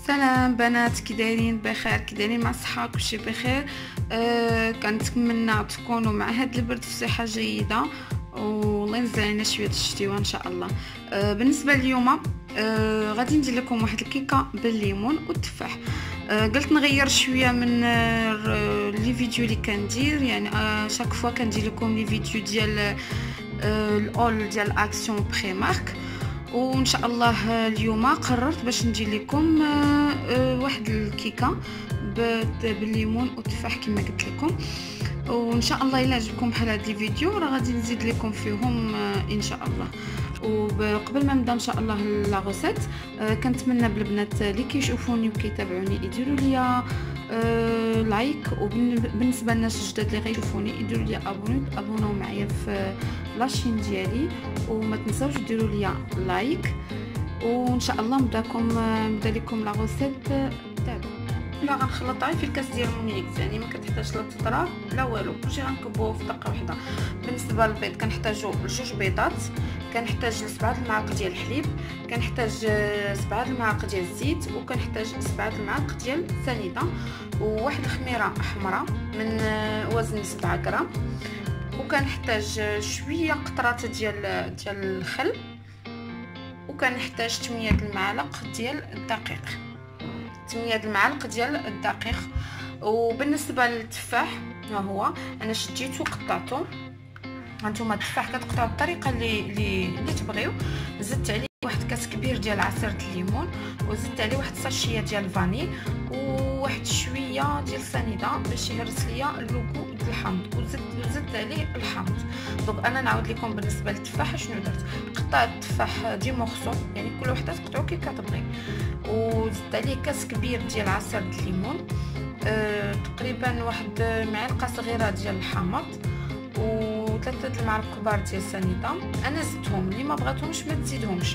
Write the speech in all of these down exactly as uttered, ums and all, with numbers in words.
سلام بنات، كي دايرين؟ بخير؟ كي دايرين مع الصحه؟ كلشي بخير. أه كنتمنى تكونوا مع هاد البرد في صحه جيده والله ينزل علينا شويه الشتوى ان شاء الله. أه بالنسبه اليوم أه غادي ندير لكم واحد الكيكه بالليمون والتفاح. أه قلت نغير شويه من أه لي فيديو اللي كندير، يعني أه شاك فوا كندير لكم لي فيديو ديال أه الاول ديال اكسيون بري مارك، وان شاء الله اليوم قررت باش ندير لكم واحد الكيكه بالليمون والتفاح كما قلت لكم، وان شاء الله الا عجبكم بحال هذا الفيديو راه غادي نزيد لكم فيهم ان شاء الله. وقبل ما نبدا ان شاء الله لا غوسيت، كنتمنى بالبنات اللي كيشوفوني وكيتابعوني يديروا لي لايك، وبالنسبه للناس الجداد اللي غيشوفوني يديروا لي ابوني ابوناو معايا في لاشين ديالي، وما تنساوش ديروا لي لايك، وان شاء الله نبداكم نبدا لكم لا غوسيت تاعنا. لا غنخلطها في الكاس ديال مونيكس، يعني ما كتحتاجش لا تطرا لا والو، كلشي غنكبوه في دقه واحده. بالنسبه للبيض كنحتاجو جوج بيضات، كنحتاج سبعة المعالق ديال الحليب، كنحتاج سبعة المعالق ديال الزيت، وكنحتاج سبعة المعالق ديال سنيده، وواحد الخميره حمراء من وزن سبعة غرام، وكنحتاج شويه قطرات ديال ديال الخل، وكنحتاج ثمانية المعالق ديال الدقيق ثمانية المعالق ديال الدقيق. وبالنسبه للتفاح ها هو انا شديته وقطعته. هانتوما التفاح كتقطعوا بالطريقه اللي اللي, اللي تبغيو. زدت عليه واحد كاس كبير ديال عصير الليمون، وزدت عليه واحد الساشيه ديال الفاني، وواحد شويه ديال السنيده باش يهرس ليا اللوغو ديال الحامض، وزدت زدت عليه الحامض. دونك انا نعاود لكم بالنسبه للتفاح شنو درت. قطعت التفاح دي مورسو، يعني كل وحده تقطعو كي كتبغي، وزدت عليه كاس كبير ديال عصير الليمون، أه تقريبا واحد معلقه صغيره ديال الحامض، وثلاثه المعالق كبار ديال السنيده. انا زدتهم، اللي ما بغاتهمش ما تزيدهمش،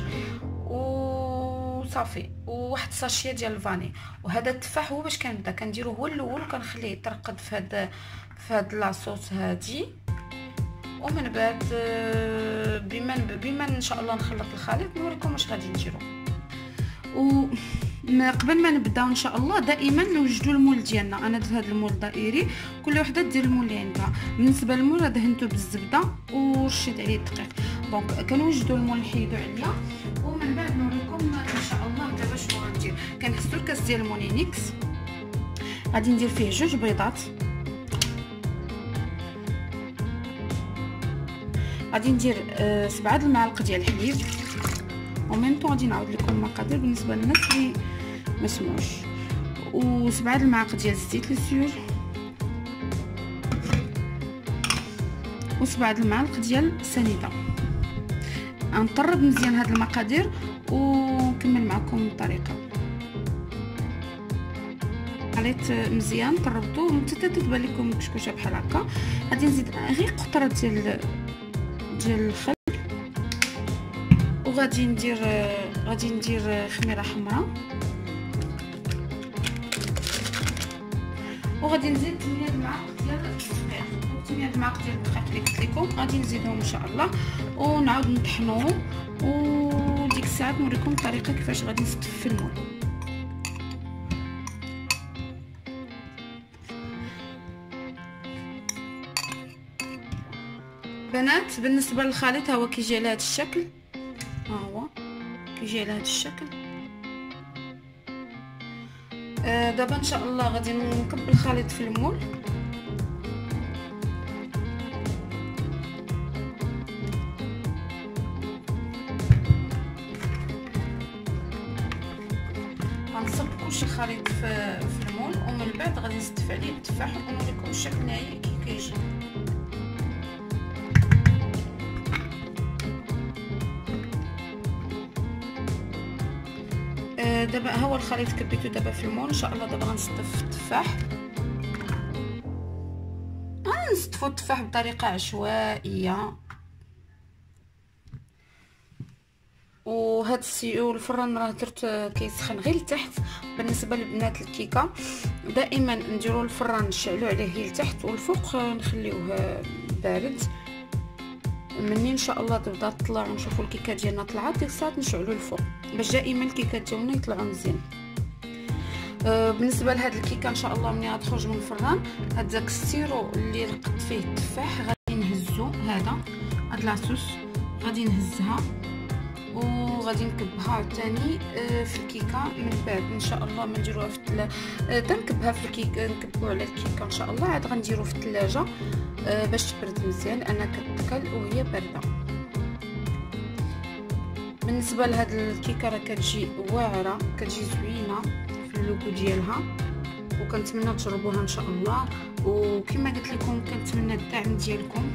وصافي، وواحد الساشيه ديال الفاني. وهذا التفاح هو باش كنبدا كنديرو هو الاول، وكنخليه يترقد في هاد في هاد لاصوص هادي، ومن بعد بما بما ان شاء الله نخلط الخليط نوريكم واش غادي نديرو. و قبل ما نبداو ان شاء الله دائما نوجدوا المول ديالنا. انا درت هذا المول دائري، كل وحده دير المول اللي عندها. بالنسبه للمول دهنته بالزبده ورشيت عليه الدقيق، دونك كنوجدوا المول نحيدو عليا، ومن بعد نوريكم ان شاء الله دابا شنو غندير. كنهزو الكاس ديال المونينيكس، غادي ندير فيه جوج بيضات، غادي ندير آه سبعة المعالق ديال الحليب، وميم طون غادي نعاود لكم المقادير بالنسبه للناس اللي ما سمعوش، وسبعة المعالق ديال الزيت لي سيور، وسبعة المعالق ديال السنيده. غنطرب مزيان هاد المقادير ونكمل معكم الطريقه. خليط مزيان طربتو حتى تتبان لكم كشكوشه بحال هكا. غادي نزيد غير قطره ديال ديال الخل، وغادي ندير غادي ندير خميره حمراء، وغادي نزيد ثمانية المعالق ديال الدقيق ثمانية المعالق ديال الدقيق اللي قلت لكم غادي نزيدهم ان شاء الله، ونعاود نطحنوه، وديك الساعه نوريكم الطريقه كيفاش غادي نستف في المول. بنات بالنسبه للخليط ها هو كيجي على هذا الشكل، ها هو كيجي على هذا الشكل. آه دابا ان شاء الله غادي نكب الخليط في المول. غنصب كلشي خليط في, في المول، ومن بعد غادي نستف عليه التفاح ونوريكم الشكل النهائي كي كيجي. دابا ها هو الخليط كبيتو دابا في المول. ان شاء الله دابا غنستف التفاح، غنستفو التفاح بطريقه عشوائيه. وهاد السيو الفران راه درت كيسخن غير لتحت. بالنسبه لبنات الكيكه دائما نديروا الفران نشعلوا عليه غير لتحت، والفوق نخليوه بارد. منين ان شاء الله تبدا تطلع ونشوفوا الكيكه ديالنا طلعت، ديك الساعه نشعلوا الفوق باش دائما الكيكات ديالنا يطلعوا مزيان. آه بالنسبه لهاد الكيكه ان شاء الله ملي غتخرج من الفران، هذاك السيرو اللي لقيت فيه التفاح غادي نهزو، هذا هاد لاصوص غادي نهزها وغادي نكبها عاوتاني في الكيكه. من بعد ان شاء الله ما نديروها في الثلاجه، تنكبها في الكيكه، نكبوا على الكيكه ان شاء الله، عاد غنديرو في الثلاجه باش تبرد مزيان لانها كتاكل وهي بارده. بالنسبه لهاد الكيكه راه كتجي واعره، كتجي زوينه في اللوغو ديالها، وكنتمنى تجربوها ان شاء الله. وكما قلت لكم كنتمنى الدعم ديالكم،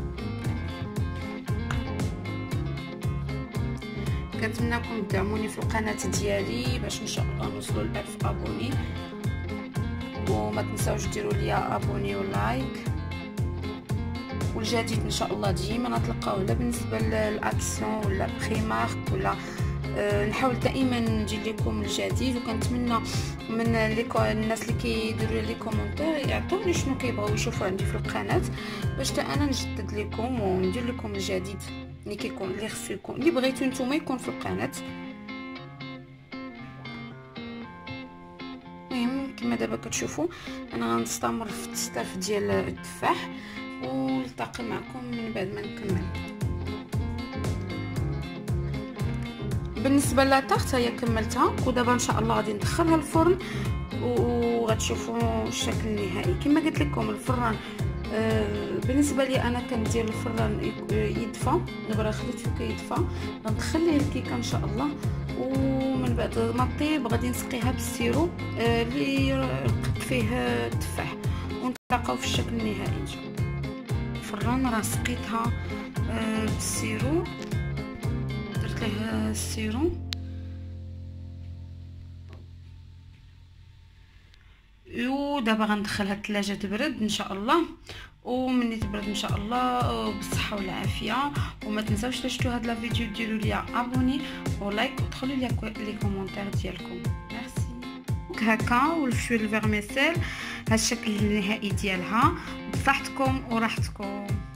كنتمنىكم تدعموني في القناه ديالي باش ان شاء الله نوصلوا ل ألف ابوني، وما تنساوش ديروا لي ابوني ولايك. والجديد ان شاء الله ديما نتلقاوه، لا بالنسبه للاكسيون ولا بريمارك ولا أه نحاول دائما ندير لكم الجديد. وكنتمنى من الناس اللي كيديروا لي كومونتير يعطوني شنو كيبغيو يشوفوا عندي في القناه باش حتى انا نجدد لكم وندير لكم الجديد اللي كيكون اللي خصو يكون اللي بغيتو نتوما يكون في القناه. المهم كما دابا كتشوفوا انا غنستمر في التستاف ديال التفاح، ونلتقي معكم من بعد ما نكمل. بالنسبه لاطارت هي كملتها، ودابا ان شاء الله غادي ندخلها الفرن وغتشوفوا الشكل النهائي. كما قلت لكم الفران آه بالنسبه لي انا كندير الفران يدفى، دابا خليت فيه كيدفى، غندخل ليه الكيكه ان شاء الله، ومن بعد ما طيب غادي نسقيها بالسيرو آه اللي لقيت فيه التفاح، ونتلاقاو في الشكل النهائي ان شاء الله. الفران راه سقيتها آه بالسيرو، درت ليه السيرو ودابا غندخلها الثلاجه تبرد ان شاء الله، ومني تبرد ان شاء الله بالصحه والعافيه. وما تنساوش شفتوا هذا الفيديو ديروا لي ابوني ولايك ودخلوا لي لي كومونتير ديالكم. ميرسي. هكا والفشوي الفيرميسيل، ها الشكل النهائي ديالها، بصحتكم وراحتكم.